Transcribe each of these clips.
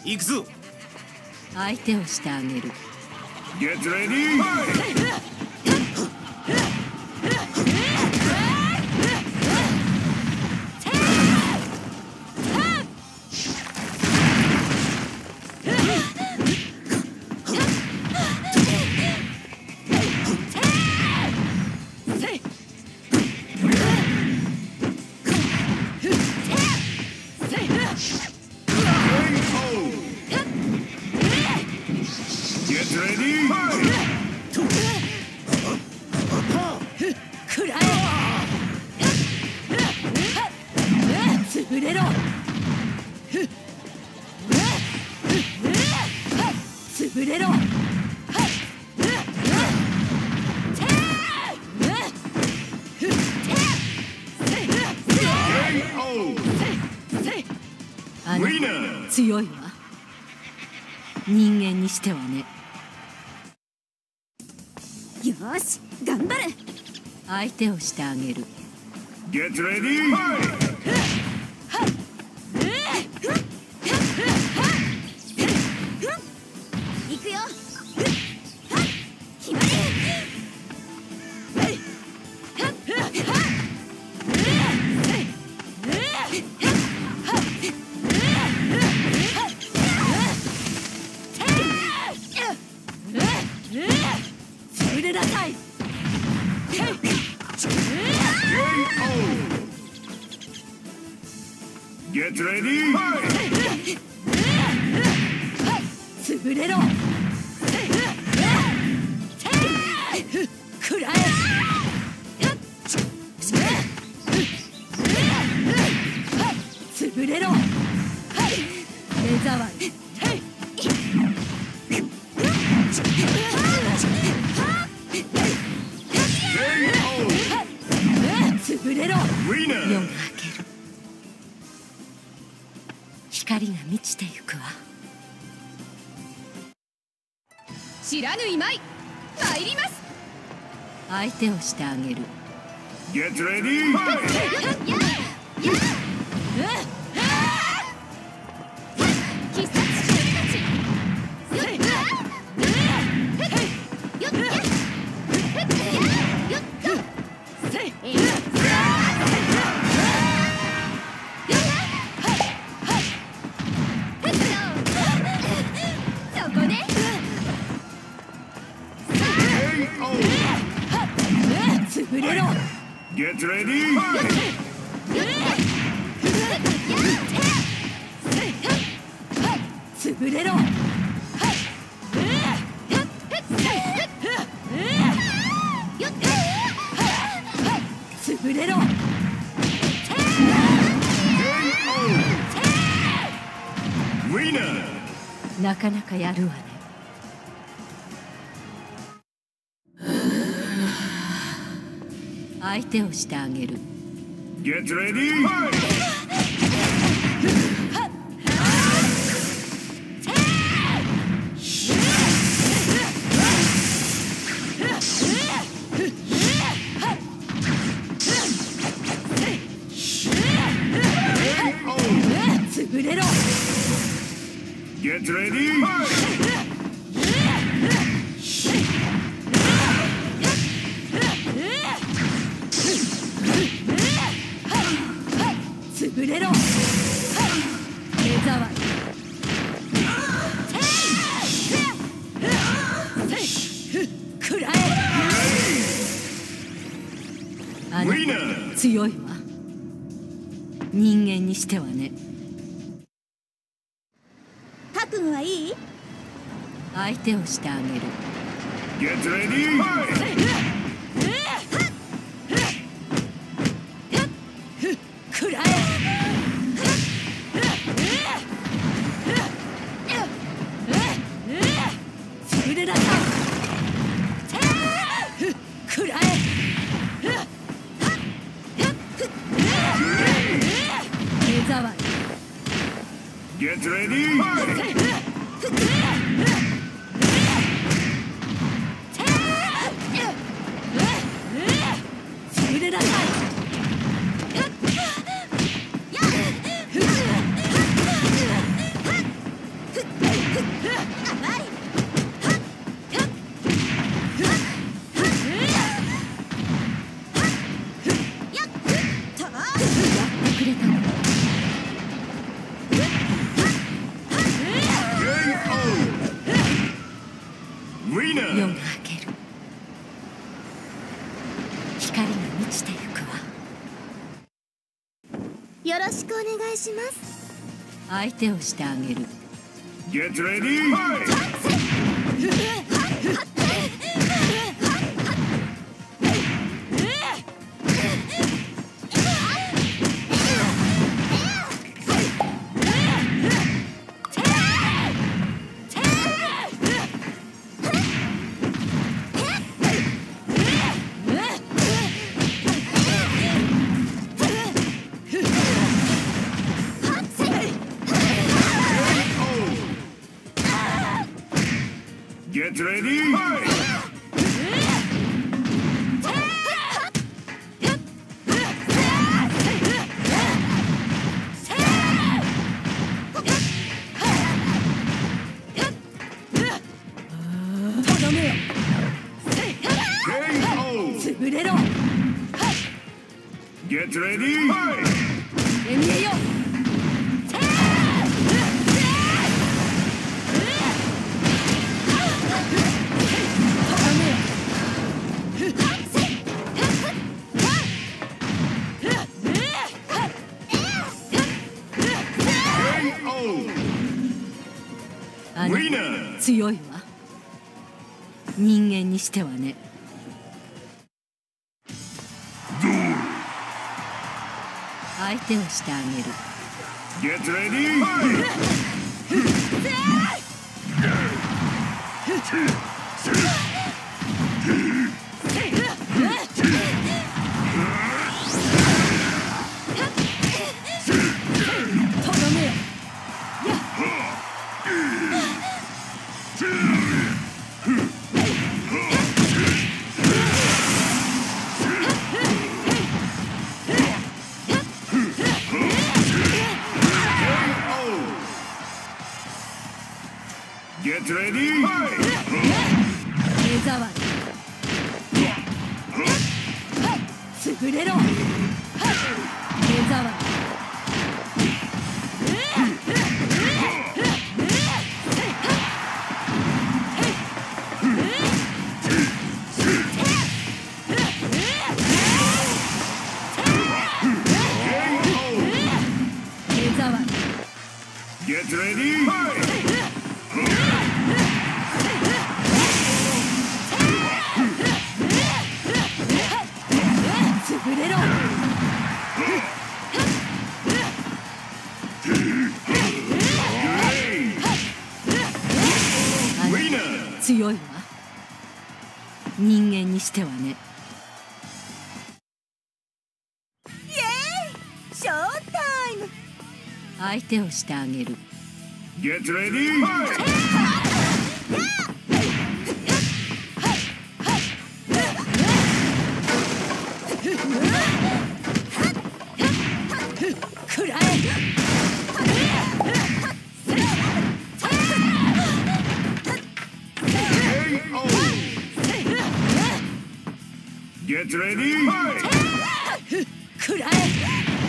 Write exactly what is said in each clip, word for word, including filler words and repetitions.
行くぞ。 相手をしてあげる。 Get ready! 強いわ。人間にしてはね。 よし、頑張る。 相手をしてあげる。 Get ready! 行くよ。 Get ready! 潰れろ。くらえ。潰れろ。目障り。潰れろ。夜が明ける。光が満ちてゆくわ。 知らぬいまい、参ります。 相手をしてあげる。 Get ready! 必殺潰れろ。 Get ready! 潰れろ。潰れろ。なかなかやるわね。相手をしてあげる。 Get ready! 潰れろ。 Get ready! 潰れろ。目障り。くらえ。あなた強いわ。人間にしてはね。 覚悟はいい？ 相手をしてあげる。 Get ready! くらえ。潰れなさい。くらえ。目障り。 Get ready! 潰れなさい。 れたの。夜が明ける。光が満ちてゆくわ。 よろしくお願いします。 相手をしてあげる。 Get ready! Get ready! Get ready! エミエよ。あなた強いわ。人間にしてはね。相手をしてあげる。 Get ready! Get ready! 目障り。優れろ。目障り。 Get ready! 優れろ。あなた強いわ。人間にしてはね。 イエーイ、ショータイム。 相手をしてあげる。 Get ready! くらえ。 Get ready! くらえ。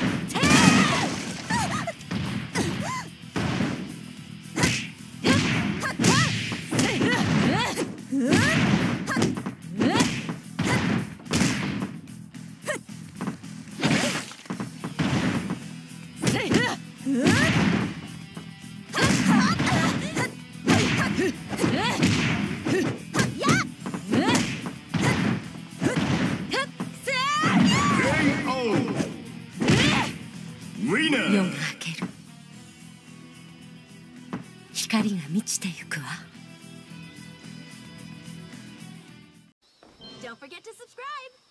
夜が明ける。光が満ちてゆくわ。 Don't forget to subscribe!